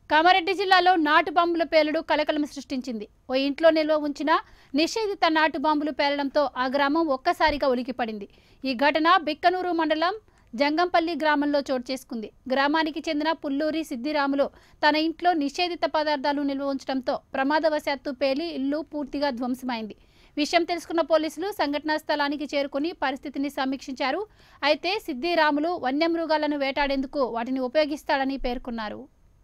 కామారెడ్డి జిల్లాలో నాటు బాంబుల పేలుడు కలకలం సృష్టించింది. ఓ ఇంట్లో నిల్వ ఉంచిన నిషేధిత నాటు బాంబులు పేలడంతో ఆ గ్రామం ఒక్కసారిగా ఉలికిపడింది. ఈ ఘటన బిక్కనూరు మండలం jangampalli గ్రామంలో చోటు చేసుకుంది. గ్రామానికి చెందిన పుల్లూరి సిద్దిరాములు తన ఇంట్లో నిషేధిత పదార్థాలు నిల్వ ఉంచడంతో ప్రమాదవశాత్తు పేలి ఇల్లు పూర్తిగా ధ్వంసమైంది. విషయం తెలుసుకున్న పోలీసులు సంఘటనా స్థలానికి చేరుకుని పరిస్థితిని సమీక్షించారు. అయితే సిద్దిరాములు వన్యమృగాలను వేటాడేందుకు వాటిని ఉపయోగిస్తాడని పేర్కొన్నారు.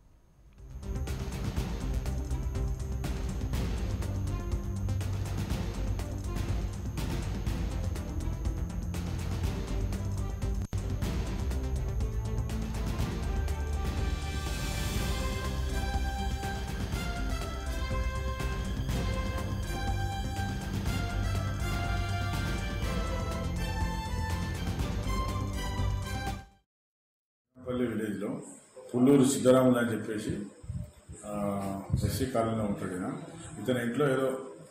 పల్లి విలేజ్లో పుల్లూరు సిద్ధరాములు అని చెప్పేసి ఎస్సీ కాలనీలో ఉంటాడు. ఇతని ఇంట్లో ఏదో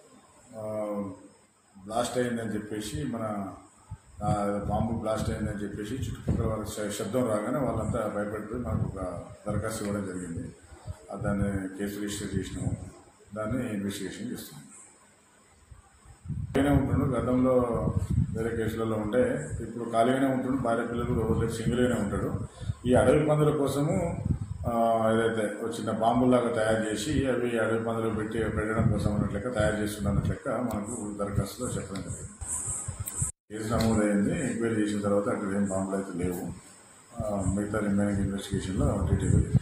బ్లాస్ట్ అయిందని చెప్పేసి బాంబు బ్లాస్ట్ అయిందని చెప్పేసి చుట్టుపక్కల వాళ్ళకి శబ్దం రాగానే వాళ్ళంతా భయపడిపోయి మనకు ఒక దరఖాస్తు ఇవ్వడం జరిగింది. దాన్ని కేసు రిజిస్టర్ చేసినాము. దాన్ని ఇన్వెస్టిగేషన్ చేస్తున్నాం. ఖాళీగానే ఉంటుండు. గతంలో వేరే కేసులలో ఉండే, ఇప్పుడు ఖాళీగానే ఉంటుండు. భార్య పిల్లలు రోజు సింగిల్గానే ఉంటాడు. ఈ అడవి పందుల కోసము ఏదైతే చిన్న బాంబులాగా తయారు చేసి అవి అడవి పందులు పెట్టడం కోసం అన్నట్లెక్క తయారు చేస్తున్నట్లెక్క మనకు దరఖాస్తులో చెప్పడం జరిగింది. కేసు నమోదైంది. ఎంక్వైరీ చేసిన తర్వాత అక్కడ ఏం బాంబులు అయితే లేవు. మిగతా రిమైనింగ్ ఇన్వెస్టిగేషన్లో డీటెయిల్